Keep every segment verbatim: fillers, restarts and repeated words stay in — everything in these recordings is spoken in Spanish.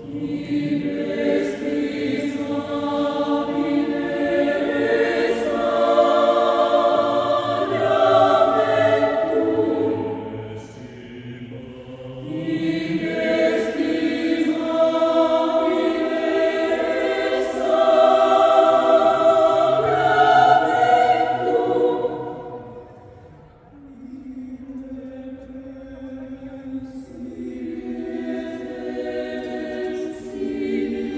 Amen.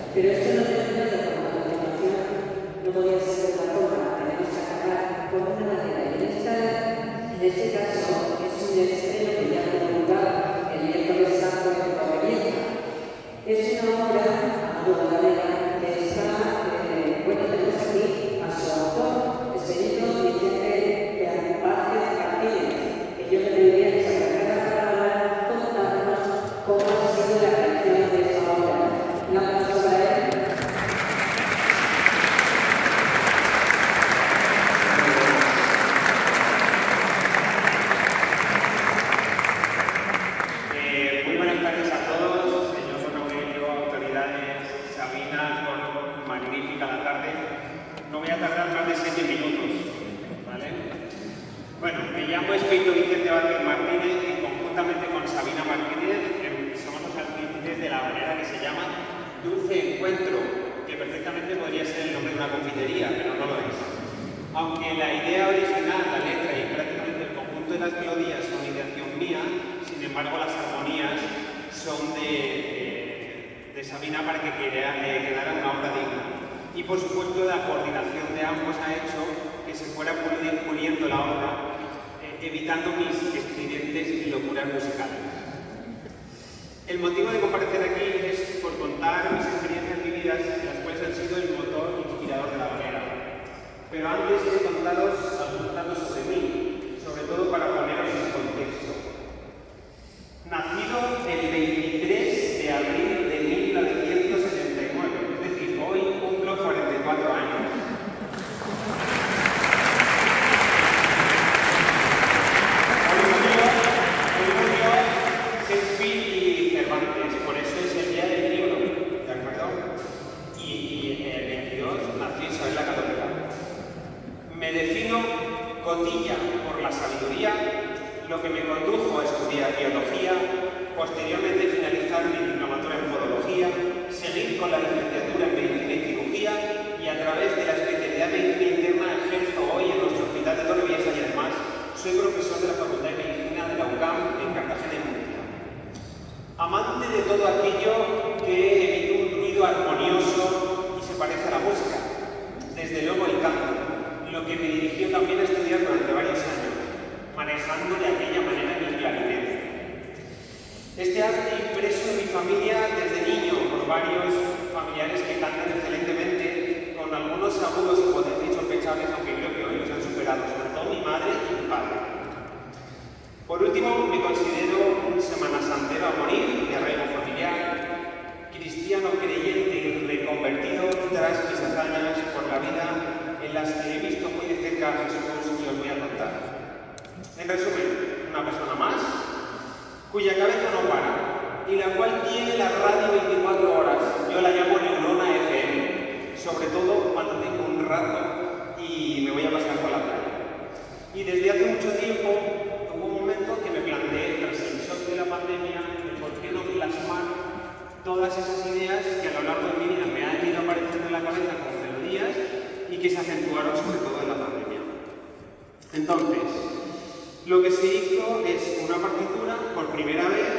Pero esto no termina de forma continuación, no podía ser de otra forma, tenemos que acabar con una manera. Y en, esta, en este caso es un estreno que ya tuvo lugar el miércoles santo de Providencia. Es una obra abogada que está, eh, bueno, tenemos aquí a su autor, Expedito Vicente Vázquez Martínez, que yo le pediría que se acercara para contarnos cómo ha sido la creación de esta obra. Un aplauso para él. Eh, muy buenas tardes a todos, señor Aurelio, autoridades, Sabina, con magnífica la tarde. No voy a tardar más de siete minutos, ¿vale? Bueno, me llamo Expedito Vicente Vázquez Martínez y conjuntamente con Sabina Martínez eh, somos los artífices de la manera que se llama Dulce Encuentro, que perfectamente podría ser el nombre de una confitería, pero no lo es. Aunque la idea original, la letra y prácticamente el conjunto de las melodías son ideación mía, sin embargo las armonías son de, de, de Sabina para que quedara, eh, quedara una obra digna. Y por supuesto la coordinación de ambos ha hecho que se fuera puliendo la obra, eh, evitando mis estridentes y locuras musicales. El motivo de comparecer aquí es por contar mis experiencias vividas, las cuales han sido el motor inspirador de la manera. Pero antes he contaros algunos datos sobre mí, sobre todo para poneros en contexto. Nacido el veintitrés de abril de mil novecientos setenta y nueve, es decir, hoy cumplo cuarenta y cuatro años. Hoy murió, hoy murió Shakespeare y Cervantes, por eso es el día del libro, ¿de acuerdo? Y, y el veintidós nació Isabel la Católica. Me defino cotilla por la sabiduría, lo que me condujo a estudiar biología, posteriormente finalizar mi diplomatura en podología, seguir con la licenciatura en medicina y cirugía y a través de la especialidad de medicina interna ejerzo hoy en nuestro hospital de Torrevieja y además soy profesor de la Facultad de Medicina de la U C A M en Cartagena y Murcia. Amante de todo aquello que emite un ruido armonioso y se parece a la música, desde luego el canto, lo que me dirigió también a estudiar durante varios años, manejando de aquella manera mi clarinete. Este arte impreso en mi familia desde niño por varios familiares que cantan excelentemente, con algunos agudos y potentes insospechables, aunque creo que hoy los han superado, sobre todo mi madre y mi padre. Por último, me considero un semanasantero a morir de arraigo familiar, cristiano creyente y reconvertido tras mis hazañas por la vida en las que he visto muy de cerca a Jesús y os voy a contar. En resumen, una persona más, cuya cabeza no para, y la cual tiene la radio veinticuatro horas. Yo la llamo Neurona F M, sobre todo cuando tengo un rato y me voy a pasar por la playa. Y desde hace mucho tiempo hubo un momento que me planteé, tras el shock de la pandemia, de por qué no plasmar todas esas ideas que a lo largo de mi vida me han ido apareciendo en la cabeza como melodías y que se acentuaron sobre todo en la pandemia. Entonces, lo que se hizo es una partitura por primera vez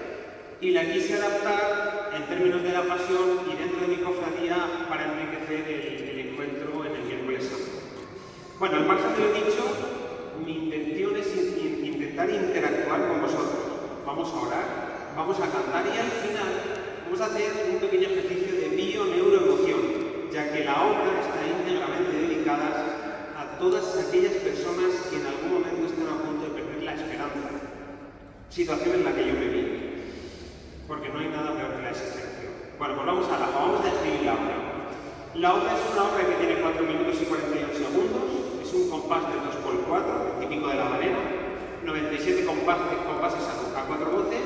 y la quise adaptar en términos de la pasión y dentro de mi cofradía para enriquecer el, el encuentro en el miércoles santo. Bueno, al margen de lo dicho, mi intención es in, in, intentar interactuar con vosotros. Vamos a orar, vamos a cantar y al final vamos a hacer un pequeño ejercicio de bio-neuroemoción, ya que la obra está íntegramente dedicada a todas aquellas personas que en algún momento están a punto de perder la esperanza, situación en la que yo me vi, porque no hay nada peor que la desesperación. Bueno, pues vamos a la, vamos a describir la obra. La obra es una obra que tiene cuatro minutos y cuarenta y uno segundos, es un compás de dos por cuatro, típico de la habanera, noventa y siete compases, compases a cuatro voces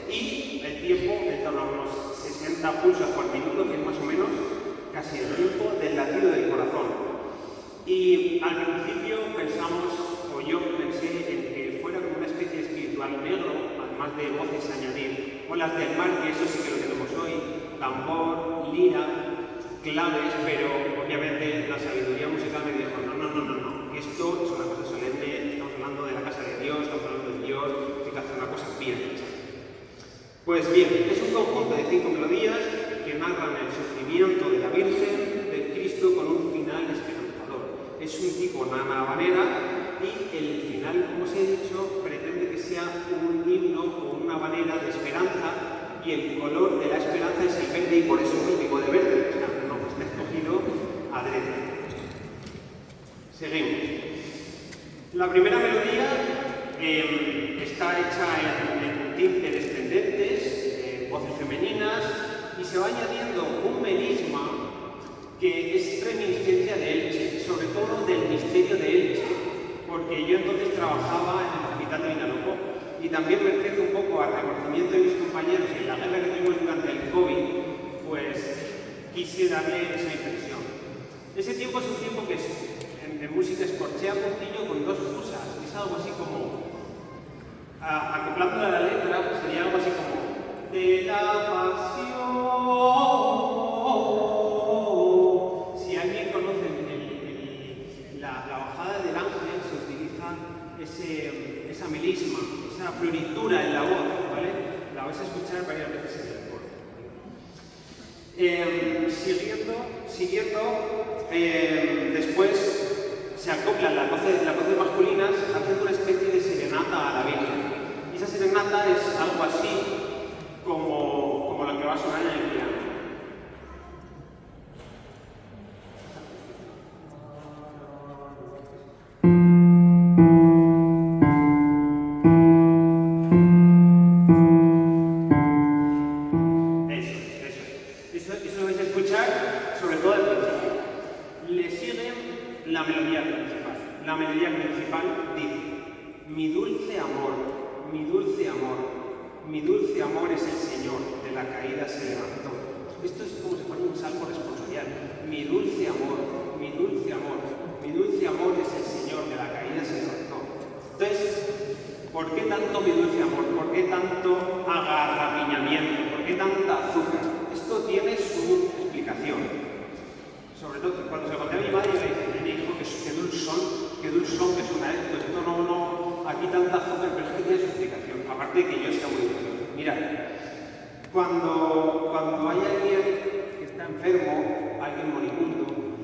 y el tiempo en torno a unos sesenta pulsos por minuto, que es más o menos casi el tiempo del latido del corazón. Y al principio pensamos, o yo pensé, en que fuera como una especie de espiritual negro, además de voces a añadir, o las del mar, que eso sí que lo tenemos hoy, tambor, lira, claves, pero obviamente la sabiduría musical me dijo, no, no, no, no, no, esto es una cosa solemne, estamos hablando de la casa de Dios, estamos hablando de Dios, hay que hacer una cosa bien hecha. Pues bien, es un conjunto de cinco melodías que narran el sufrimiento por eso el tipo de verde. O sea, no, está escogido adrede. Seguimos. La primera melodía eh, está hecha en, en tintes descendentes, eh, voces femeninas, y se va añadiendo un melisma que es reminiscencia de Elche, sobre todo del misterio de Elche, porque yo entonces trabajaba en el hospital de Vinalopó y también merced un poco al reconocimiento de mis compañeros en la guerra que tuvimos durante el COVID, pues quise darle esa impresión. Ese tiempo es un tiempo que es, en, en música escorchea puntillo con dos fusas, es algo así como, a, acoplando a la letra, pues sería algo así como de la pasión. Si alguien conoce el, el, la, la bajada del ángel, se utiliza ese, esa melisma, esa floritura en la voz, ¿vale? La vais a escuchar varias veces en el coro. Eh, siguiendo, siguiendo eh, después se acoplan las voces, las voces masculinas haciendo una especie de serenata a la Virgen. Y esa serenata es algo así como, como la que va a sonar en el piano. La melodía principal. La melodía principal dice: mi dulce amor, mi dulce amor, mi dulce amor es el Señor, de la caída se levantó. Esto es como si fuera un salmo responsorial. Mi dulce amor, mi dulce amor, mi dulce amor es el Señor, de la caída se levantó. Entonces, ¿por qué tanto mi dulce amor? ¿Por qué tanto agarrapiñamiento? ¿Por qué tanta azúcar? Esto tiene su explicación. Sobre todo cuando se lo conté a mi madre, me dijo que, que dulzón, que dulzón que suena esto, esto no, no, aquí tanta azúcar, pero es que tiene su explicación, aparte de que yo sea muy dulce. Mirad, cuando, cuando hay alguien que está enfermo, alguien moribundo,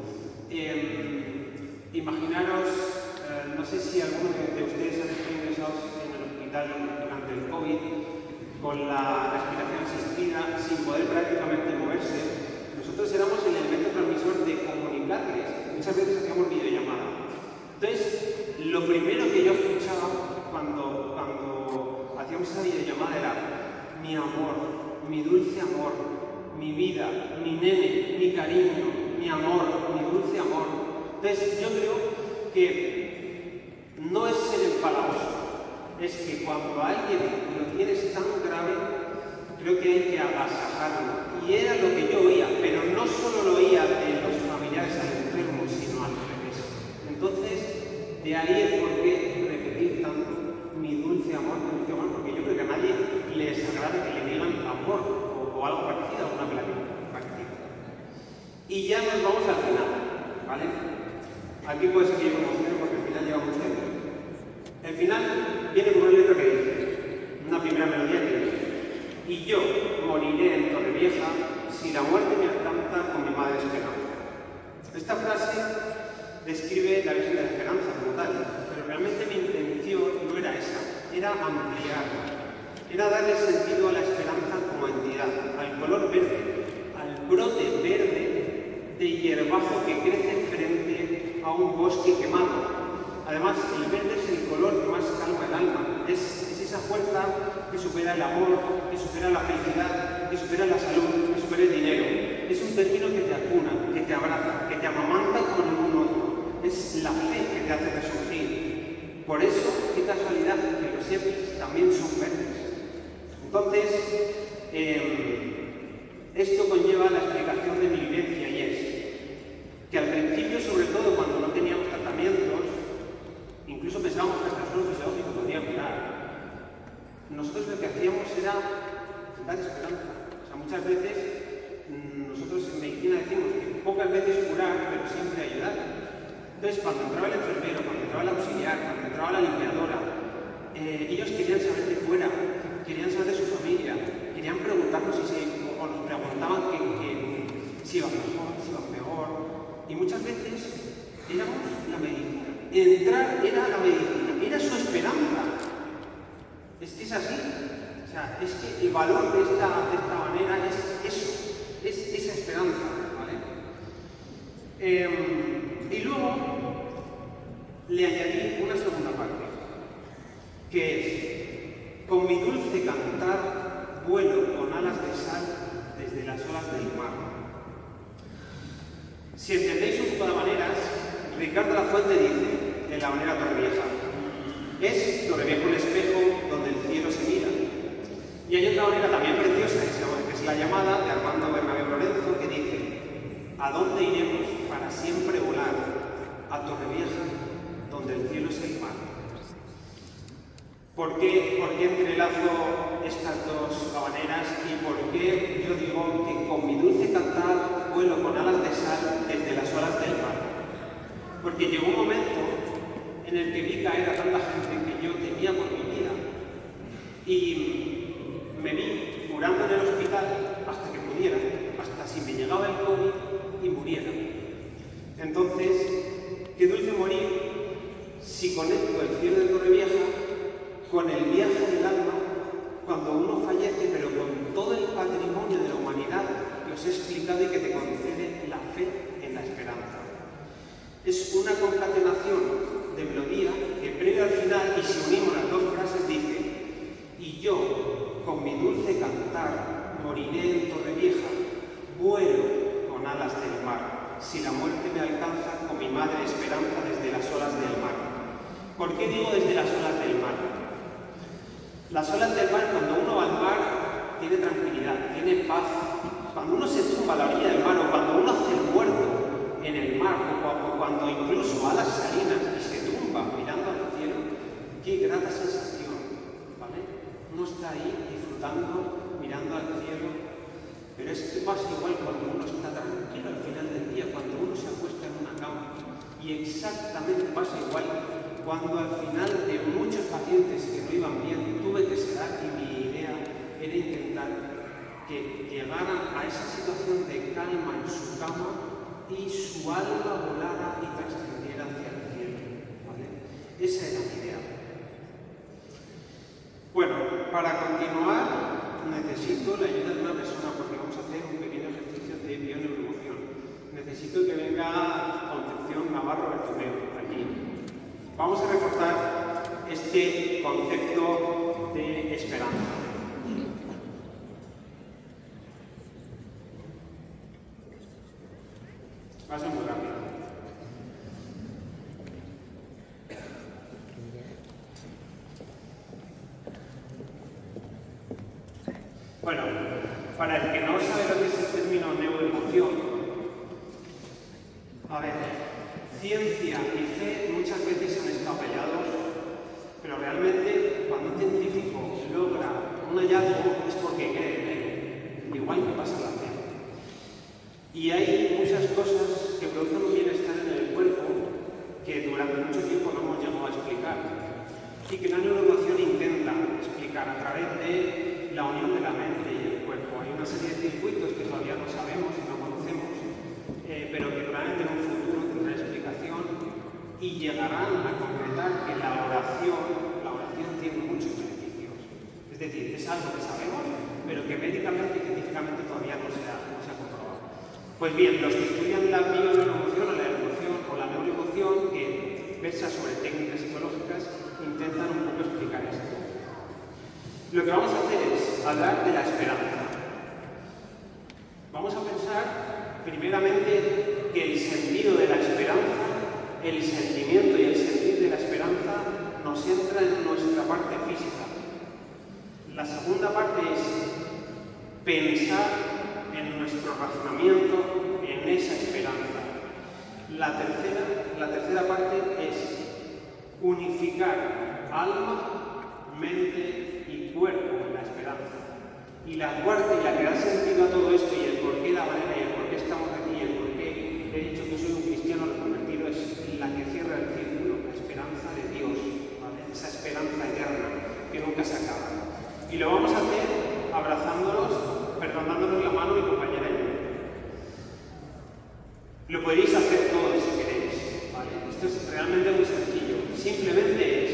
eh, imaginaros, eh, no sé si alguno de, de ustedes han estado ingresados en el hospital durante el COVID, con la respiración asistida, sin poder prácticamente moverse. Nosotros éramos el elemento transmisor de comunicarles. Muchas veces hacíamos videollamada. Entonces, lo primero que yo escuchaba cuando, cuando hacíamos esa videollamada era mi amor, mi dulce amor, mi vida, mi nene, mi cariño, mi amor, mi dulce amor. Entonces, yo creo que no es ser empalagoso, es que cuando alguien lo tienes tan grave, creo que hay que agasajarlo. Y era lo que yo oía, pero no solo lo oía de los familiares al enfermo, sino al revés. Entonces, de ahí el por qué repetir tanto mi dulce amor, mi dulce amor, porque yo creo que a nadie les agrada que le digan amor o, o algo parecido, alguna palabra parecida. Y ya nos vamos al final, ¿vale? Aquí puede ser que yo me emocione porque al final lleva mucho tiempo. El final viene con una letra que dice, una primera melodía que dice: y yo moriré en Torrevieja si la muerte me alcanza con mi madre Esperanza. Esta frase describe la visión de la esperanza como tal, pero realmente mi intención no era esa, era ampliarla, era darle sentido a la esperanza como entidad, al color verde, al brote verde de hierbajo que crece frente a un bosque quemado. Además, el verde es el color que más calma el alma, es, es esa fuerza que supera el amor, que supera la felicidad, que supera la salud, que supera el dinero. Es un término que te acuna, que te abraza, que te amamanta con un otro. Es la fe que te hace resurgir. Por eso, qué casualidad que los sepis también son verdes. Entonces, eh, esto conlleva la explicación de mi vivencia y es que al principio, sobre todo cuando no teníamos tratamientos, incluso pensábamos que hasta solo fisiológico podía curar. Nosotros lo que hacíamos era dar esperanza. O sea, muchas veces mmm, nosotros en medicina decimos que pocas veces curar, pero siempre ayudar. Entonces, cuando entraba el enfermero, cuando entraba el auxiliar, cuando entraba la limpiadora, eh, ellos querían saber de fuera, querían saber de su familia, querían preguntarnos si se, o nos preguntaban que, que, si iban mejor, si iban peor. Y muchas veces éramos la medicina. Entrar era la medicina, era su esperanza. Es que es así. O sea, es que el valor de esta, de esta manera es eso. Es esperanza, ¿vale? Eh, y luego le añadí una segunda parte, que es: con mi dulce cantar vuelo con alas de sal desde las olas del mar. Si entendéis un poco de maneras, Ricardo Lafuente dice en la manera Torrevieja: es Torrevieja un espejo donde el cielo se mira. Y hay otra manera también preciosa, que, se llama, que es la llamada de Armando Bernabé Lorenzo, que dice: ¿a dónde iremos para siempre volar? A Torrevieja, donde el cielo es el mar. ¿Por qué, ¿Por qué entrelazo estas dos habaneras y por qué yo digo que con mi dulce cantar vuelo con alas de sal desde las olas del mar? Porque llegó un momento en el que vi caer a tanta gente que yo temía por mi vida y me vi curando en el hospital hasta que pudiera, hasta si me llegaba el COVID y muriera. Entonces, qué dulce morir si conecto el cielo de Torrevieja con el viaje del alma cuando uno fallece, pero con todo el patrimonio de la humanidad que os he explicado y que te concede la fe en la esperanza. Es una concatenación de melodía que previo al final, y si unimos las dos frases, dice: y yo, con mi dulce cantar, moriré en Torrevieja, vuelo con alas del mar, si la muerte me alcanza con mi madre esperanza desde las olas del mar. ¿Por qué digo desde las olas del mar? Las olas del mar, cuando uno va al mar, tiene tranquilidad, tiene paz. Cuando uno se tumba a la orilla del mar, o cuando uno hace el muerto en el mar, o cuando incluso va a las salinas y se tumba mirando al cielo, qué grata sensación, ¿vale? Uno está ahí disfrutando, mirando al cielo, pero es que pasa igual cuando uno está tranquilo al final del día, cuando uno se acuesta en una cama, y exactamente pasa igual cuando al final de muchos pacientes que no iban bien tuve que sedar, y mi idea era intentar que llegaran a esa situación de calma en su cama y su alma volara y trascendiera hacia el cielo, ¿vale? Esa era mi idea. Bueno, para continuar necesito la ayuda de una persona, porque vamos a hacer un pequeño ejercicio de bioneuroemoción. Necesito que venga Concepción Navarro Bertomeu aquí. Vamos a reforzar este concepto de esperanza. Va a ser muy rápido. Bueno, para el que no sabe lo que es el término neuroemoción, a ver, ciencia y fe muchas veces han estado peleados, pero realmente cuando un científico logra un hallazgo es porque cree en él, igual que pasa en la fe. Y hay muchas cosas que producen un bienestar en el cuerpo que durante mucho tiempo no hemos llegado a explicar, y que la neuroemoción intenta explicar a través de la unión de la mente y el cuerpo. Hay una serie de circuitos que todavía no sabemos y no conocemos, eh, pero que probablemente en un futuro tendrán explicación y llegarán a concretar que la oración, la oración tiene muchos beneficios. Es decir, es algo que sabemos, pero que médicamente y científicamente todavía no se ha, no se ha comprobado. Pues bien, los que estudian la bioneuroemoción o la emoción o la neuroemoción, que versa sobre técnicas psicológicas, intentan un poco explicar esto. Lo que vamos a hacer es hablar de la esperanza. Vamos a pensar primeramente que el sentido de la esperanza, el sentimiento y el sentir de la esperanza nos entra en nuestra parte física. La segunda parte es pensar en nuestro razonamiento en esa esperanza. La tercera, la tercera parte es unificar alma, mente y cuerpo en la esperanza. Y la cuarta, y la que da sentido a todo esto, y el por qué la manera y el por qué estamos aquí, y el por qué he dicho que soy un cristiano reconvertido, es la que cierra el círculo, la esperanza de Dios, ¿vale? Esa esperanza eterna que nunca se acaba. Y lo vamos a hacer abrazándonos, perdonándonos la mano y compañeros. Lo podéis hacer todos si queréis, ¿vale? Esto es realmente muy sencillo. Simplemente es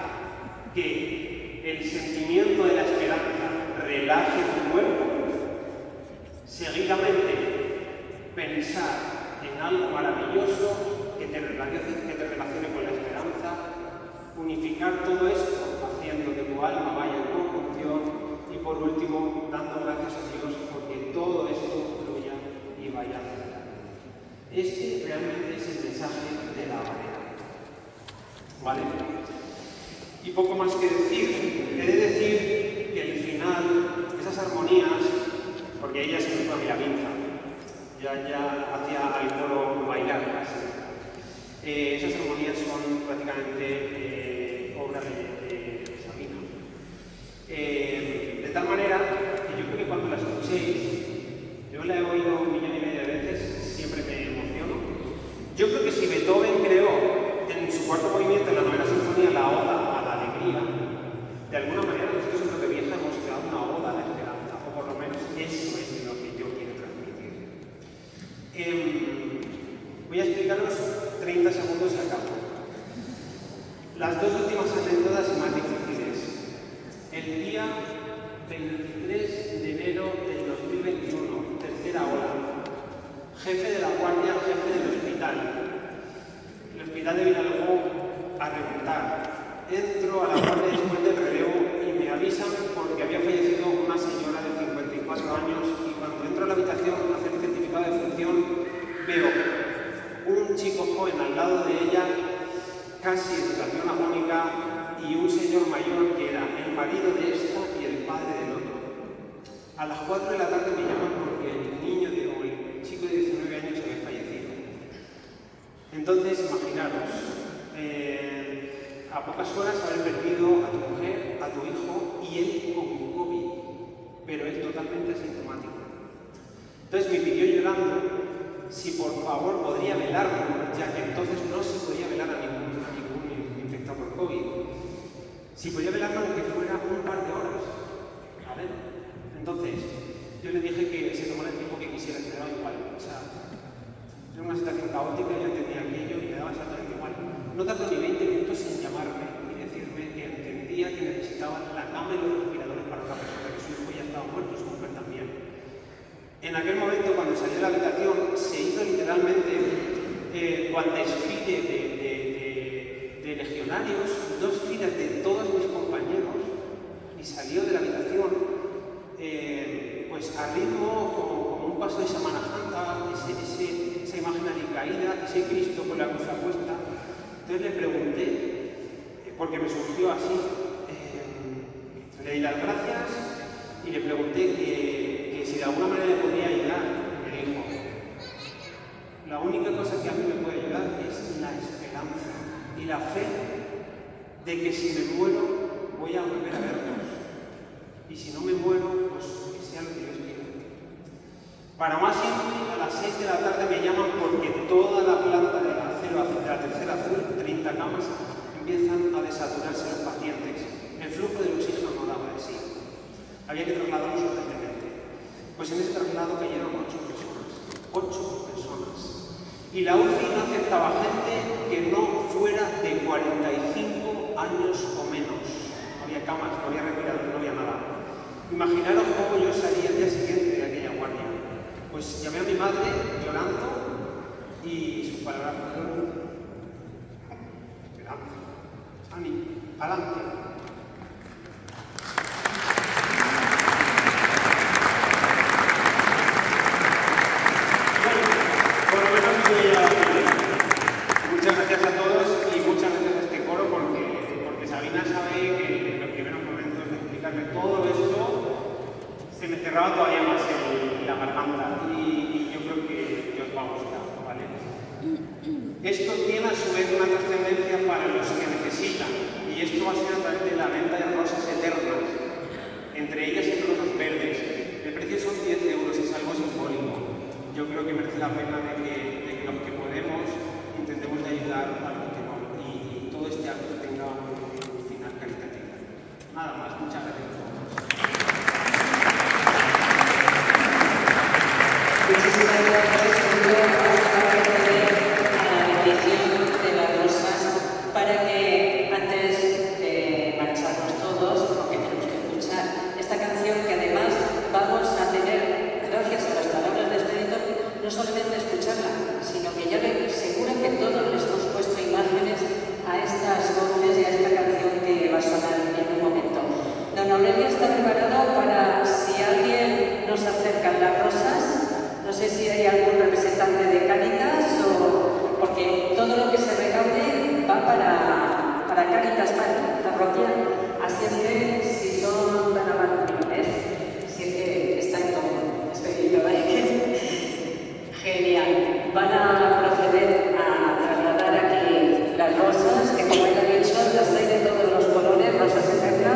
dejar que el sentimiento de la esperanza relaje tu cuerpo seguidamente pensar en algo maravilloso que te relacione, que te relacione con la esperanza, unificar todo esto haciendo que tu alma vaya en conjunción y por último dando gracias a Dios porque todo esto fluya y vaya hacia adelante. Este realmente es el mensaje de la manera. ¿Vale? Y poco más que decir. He de decir que al final, esas armonías, porque ella se me fue a Miravinza, ya, ya hacía al coro bailar casi. Eh, esas armonías son prácticamente eh, obra de, de, de Sabina. Eh, de tal manera que yo creo que cuando la escuchéis, yo la he oído un millón y medio de veces, siempre me emociono. Yo creo que si Beethoven creó en su cuarto movimiento, en la novena sinfonía, la oda a la alegría, de alguna manera nosotros en Toque Vieja hemos creado una oda a la esperanza, o por lo menos eso es lo que yo quiero transmitir. Eh, voy a explicaros treinta segundos y acabo. Las dos últimas anécdotas más difíciles. El día veintitrés de enero del dos mil veintiuno, tercera ola, jefe de la guardia, jefe del hospital. El hospital de Vinalopó a remontar. Entro a la guardia después del relevo y me avisan porque había fallecido una señora de cincuenta y cuatro años y cuando entro a la habitación a hacer el certificado de función veo un chico joven al lado de ella, casi en situación agónica, y un señor mayor que era el marido de esta y el padre del otro. A las cuatro de la tarde me llaman porque el niño de hoy, el chico de diecinueve años, había fallecido. Entonces, imaginaros, eh, a pocas horas haber perdido a tu mujer, a tu hijo y él con COVID, pero él totalmente asintomático. Entonces me pidió llorando si por favor podría velarlo, ya que entonces no se podía velar a ningún, a ningún infectado por COVID. Si podía velarlo aunque fuera un par de horas. ¿Vale? Entonces, yo le dije que se tomara el tiempo que quisiera, que me daba igual. O sea, era una situación caótica, yo entendía aquello y me daba exactamente igual. No tardó ni veinte minutos en llamarme y decirme que entendía que necesitaban la cama y los respiradores para una persona, que su hijo ya estaba muerto y su mujer también. En aquel momento, cuando salí de la habitación, se hizo literalmente eh, cuando desfile de, de, de, de legionarios, dos filas de todos mis compañeros, y salió de la habitación eh, pues a ritmo como, como un paso de Semana Santa, ese, ese, esa imagen alicaída, ese Cristo con la cruz puesta. Entonces le pregunté, eh, porque me surgió así, eh, le di las gracias y le pregunté que si de alguna manera le podía ayudar. Me dijo, la única cosa que a mí me puede ayudar es la esperanza y la fe de que si me muero voy a volver a verlos y si no me muero, pues que sea lo que Dios quiera. Para más simple, a las seis de la tarde me llaman porque toda la planta de la, cero, de la tercera azul, treinta camas, empiezan a desaturarse los pacientes. El flujo del oxígeno no daba de sí. Había que trasladarlos urgentemente. Pues en ese traslado cayeron ocho personas. Ocho personas. Y la U C I no aceptaba gente que no fuera de cuarenta y cinco años o menos. No había camas, no había respiradores, no había nada. Imaginaros cómo yo salía al día siguiente de aquella guardia. Pues llamé a mi madre llorando y sus palabras fueron: esperanza, ánimo, adelante. Muchas gracias a todos y muchas gracias a este coro porque, porque Sabina sabe que en los primeros momentos de explicarme todo esto se me cerraba todavía más en la garganta y, y yo creo que, que os va a gustar, ¿vale? Esto tiene a su vez una trascendencia para los que necesitan y esto va a ser a través de la venta de rosas eternas, entre ellas y rosas verdes. El precio son diez euros, es algo simbólico. Yo creo que merece la pena de que, de que los que podemos intentemos de ayudar a los que no y, y todo este acto tenga un final caritativo. Nada más, muchas gracias a todos. Muchísimas gracias, Julio. Ahora proceder a la bendición de las rosas para que antes de marcharnos todos, porque tenemos que escuchar esta canción que además vamos a tener, gracias a las acercan las rosas. No sé si hay algún representante de Cáritas o... porque todo lo que se recaude va para, para Cáritas parroquial. Así es que si son tan amables, si es que están como estoy yo ahí, genial. Van a proceder a trasladar aquí las rosas, que como ya he dicho, las hay de todos los colores, rosas eternas,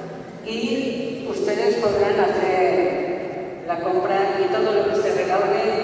y ustedes podrán hacer la compra y todo lo que se recaude